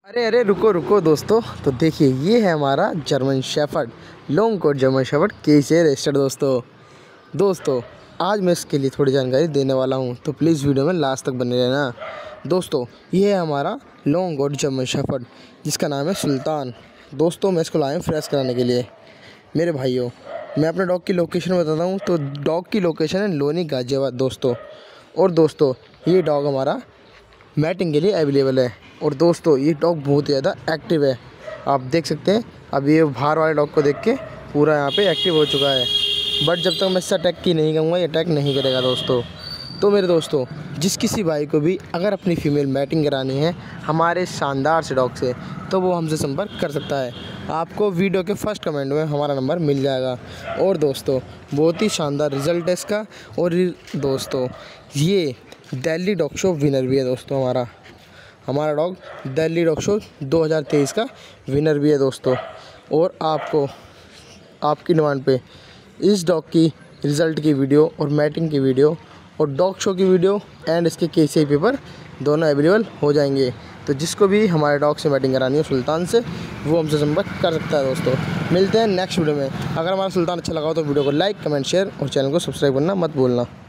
अरे अरे रुको रुको दोस्तों। तो देखिए ये है हमारा German shepherd, long coat German shepherd K C registered. दोस्तों आज मैं इसके लिए थोड़ी जानकारी देने वाला हूँ, तो प्लीज़ वीडियो में लास्ट तक बने रहना। दोस्तों ये है हमारा लॉन्ग कोट जर्मन शेफर्ड जिसका नाम है सुल्तान। दोस्तों मैं इसको लाया हूँ फ्रेश कराने के लिए। मेरे भाइयों मैं अपने डॉग की लोकेशन बताता हूँ। तो डॉग की लोकेशन है लोनी गाज़ियाबाद दोस्तों। और दोस्तों ये डॉग हमारा मैटिंग के लिए अवेलेबल है। और दोस्तों ये डॉग बहुत ही ज़्यादा एक्टिव है, आप देख सकते हैं। अब ये बाहर वाले डॉग को देख के पूरा यहाँ पे एक्टिव हो चुका है। बट जब तक मैं इससे अटैक की नहीं करूँगा ये अटैक नहीं करेगा दोस्तों। तो मेरे दोस्तों जिस किसी भाई को भी अगर अपनी फ़ीमेल मैटिंग करानी है हमारे शानदार से डॉग से, तो वो हमसे संपर्क कर सकता है। आपको वीडियो के फर्स्ट कमेंट में हमारा नंबर मिल जाएगा। और दोस्तों बहुत ही शानदार रिज़ल्ट है इसका। और दोस्तों ये दिल्ली डॉग शो विनर भी है दोस्तों। हमारा डॉग दिल्ली डॉग शो 2023 का विनर भी है दोस्तों। और आपको आपकी डिमांड पे इस डॉग की रिज़ल्ट की वीडियो और मैटिंग की वीडियो और डॉग शो की वीडियो एंड इसके केसीआई पेपर दोनों अवेलेबल हो जाएंगे। तो जिसको भी हमारे डॉग से मैटिंग करानी हो सुल्तान से, वो हमसे संपर्क कर सकता है दोस्तों। मिलते हैं नेक्स्ट वीडियो में। अगर हमारा सुल्तान अच्छा लगा हो तो वीडियो को लाइक कमेंट शेयर और चैनल को सब्सक्राइब करना मत भूलना।